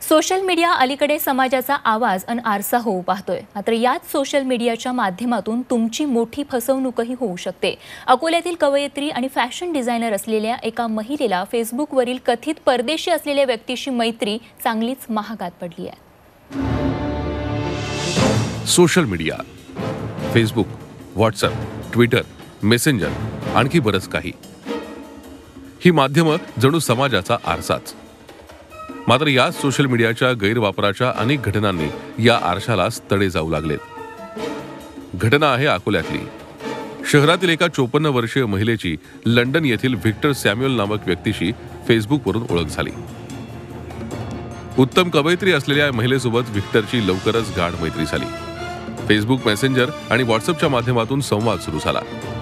Social media अलीकडे समाजाचा आवाज आणि आरसा होऊ पाहतोय। मात्र याच सोशल मीडियाच्या माध्यमातून तुमची मोठी फसवणूकही होऊ शकते। अकोल्यातील कवयित्री आणि फॅशन डिझायनर असलेल्या एका महिलेला फेसबुकवरील कथित परदेशी असलेल्या व्यक्तीशी मैत्री चांगलीच महागात पडली आहे। Social media, Facebook, WhatsApp, Twitter, messenger आणखी बरंच काही। ही माध्यमं जणू समाजाचा आरसाच। मात्र या सोशल मीडियाच्या गैरवापराच्या अनेक घटनांनी या आरशाला तडे जाऊ लागलेत। घटना आहे अकोल्यातली। शहरातील एका 54 वर्षीय महिलेची लंडन येथील व्हिक्टर सॅम्युअल नामक व्यक्तीशी फेसबुकवरून ओळख झाली। उत्तम कवयित्री असलेल्या या महिलेसोबत व्हिक्टरची लवकरच गाढ मैत्री झाली। फेसबुक मेसेंजर आणि व्हॉट्सअपच्या माध्यमातून संवाद सुरू झाला।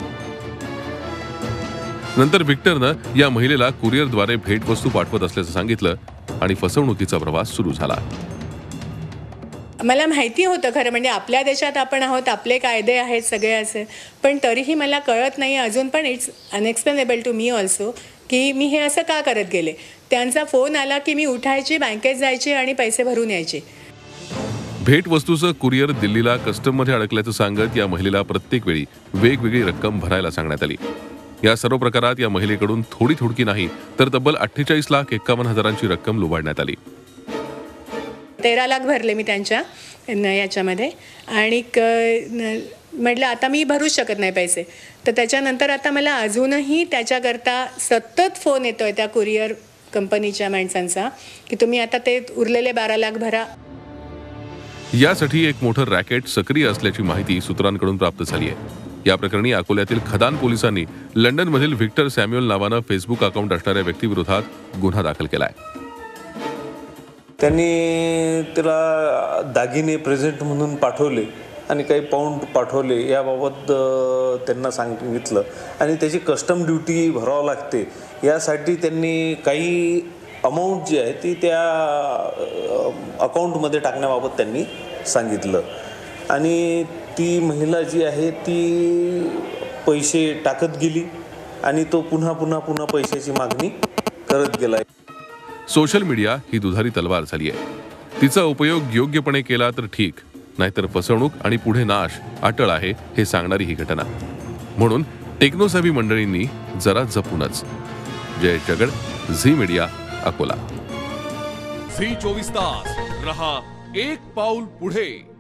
नंतर व्हिक्टरनं या महिलेला कुरिअरद्वारे भेटवस्तू पाठवत असल्याचं सांगितलं आणि फसवणुकीचा प्रवास सुरू झाला। मला माहिती होतं खरं म्हणजे आपल्या देशात आपण आहोत, आपले कायदे आहेत सगळे असे, पण तरीही मला कळत नाही अजून पण it's unexplainable to me also की मी हे असं का करत गेले। त्यांचा फोन आला की मी उठायची, बँकेत जायची आणि पैसे भरून यायचे। भेटवस्तूचं कुरिअर दिल्लीला कस्टममध्ये अडकल्याचं सांगत या महिलेला प्रत्येक वेळी वेगवेगळी रक्कम भरायला सांगण्यात आली। या सर्व प्रकारात या महिलेकडून थोडी नाही तर तब्बल 48,51,000ची रक्कम लुबाडण्यात आली। 13 लाख भरले मी त्यांच्या याच्यामध्ये आणि म्हटलं आता मी भरू शकत नाही पैसे। तर त्याच्यानंतर आता मला अजूनही त्याच्याकरता सतत फोन येतोय त्या कुरिअर कंपनीच्या माणसांचा की तुम्ही आता ते उरलेले 12 लाख भरा। यासाठी एक मोठं रॅकेट सक्रिय असल्याची माहिती सूत्रांकडून प्राप्त झाली आहे। या प्रकरणी अकोल्यातील खदान पोलिसांनी लंडनमधील व्हिक्टर सॅम्युअल नावानं फेसबुक अकाउंट असणाऱ्या व्यक्तीविरोधात गुन्हा दाखल केलाय। त्यांनी त्याला दागिने प्रेझेंट म्हणून पाठवले आणि काही पाऊंड पाठवले याबाबत त्यांना सांगितलं आणि त्याची कस्टम ड्युटी भरावं लागते यासाठी त्यांनी काही अमाऊंट जी आहे ती त्या अकाउंटमध्ये टाकण्याबाबत त्यांनी सांगितलं आणि ती महिला जी आहे ती पैसे टाकत गेली आणि तो पुन्हा पैशाची मागणी करत गेला। सोशल मीडिया ही दुधारी तलवार झाली आहे। तिचा उपयोग योग्यपणे केला तर ठीक, नाहीतर फसवणूक आणि पुढे नाश अटळ आहे हे सांगणारी ही घटना। म्हणून टेक्नोसेव्ही मंडळींनी जरा जपूनच। Jay Jagad, Zee media, Akola. Zee 24 तास रहा एक पाऊल पुढे।